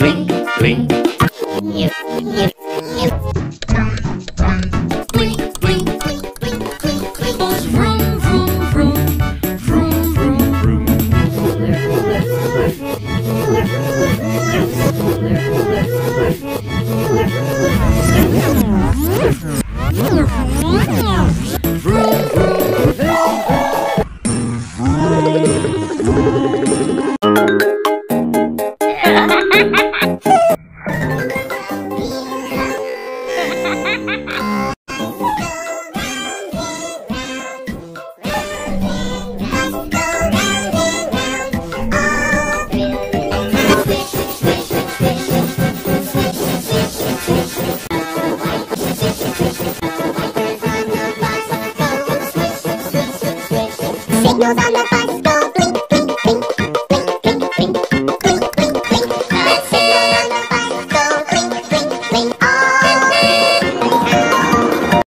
Blink, blink. Blink, blink, blink, blink, blink, blink. Goes vroom, vroom, vroom. Vroom, vroom, vroom. Signals on the